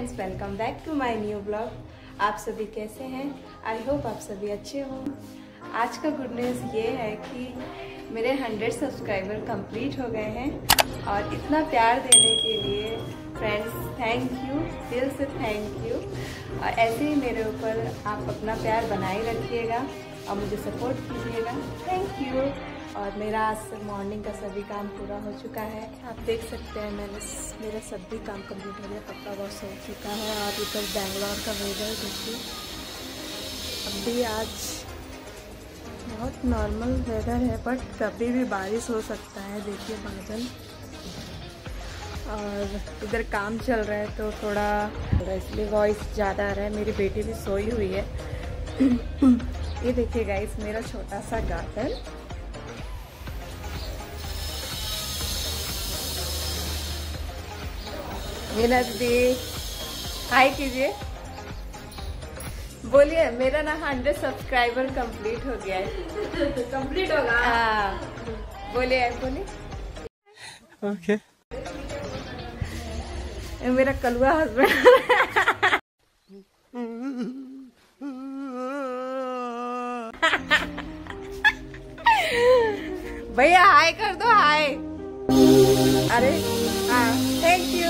Friends, welcome back to my new blog. आप सभी कैसे हैं? आई होप आप सभी अच्छे हो। आज का गुड न्यूज़ ये है कि मेरे 100 सब्सक्राइबर कंप्लीट हो गए हैं और इतना प्यार देने के लिए फ्रेंड्स थैंक यू, दिल से थैंक यू। और ऐसे ही मेरे ऊपर आप अपना प्यार बनाए रखिएगा और मुझे सपोर्ट कीजिएगा। Thank you. और मेरा आज से मॉर्निंग का सभी काम पूरा हो चुका है। आप देख सकते हैं मेरा सभी काम कंप्लीट हो गया, कपड़ा वॉश हो चुका है। और इधर बेंगलोर का वेदर देखिए, अभी आज बहुत नॉर्मल वेदर है बट कभी भी बारिश हो सकता है। देखिए बादल, और इधर काम चल रहा है तो थोड़ा इसलिए वॉइस ज़्यादा आ रहा है। मेरी बेटी भी सोई हुई है। ये देखिए गाइस, मेरा छोटा सा गार्डन। मीनत दी हाय कीजिए, बोलिए। मेरा ना 100 सब्सक्राइबर कंप्लीट हो गया है। कंप्लीट होगा? हाँ, बोलिए बोलिए। ओके। मेरा कलुआ हस्बैंड। भैया हाय कर दो, हाय। अरे हाँ, थैंक यू।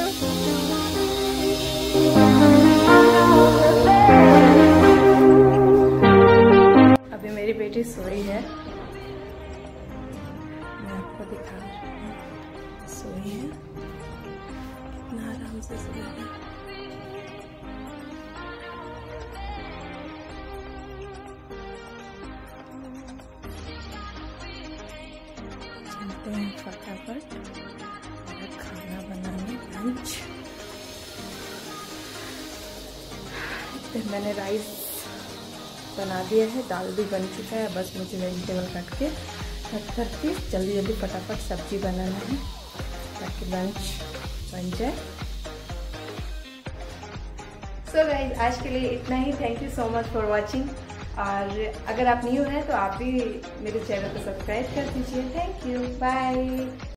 अभी मेरी बेटी सोई है, मैं आपको दिखा रही हूँ। सोई है, कितना आराम से सोई है। चलते हैं फटाफट खाना बनाने, लंच। फिर मैंने राइस बना दिया है, दाल भी बन चुका है। बस मुझे वेजिटेबल कट करके जल्दी जल्दी फटाफट सब्जी बनाना है ताकि लंच बन जाए। सो गाइस, आज के लिए इतना ही। Thank you so much for watching. और अगर आप न्यू हैं तो आप भी मेरे चैनल को सब्सक्राइब कर दीजिए। Thank you, bye.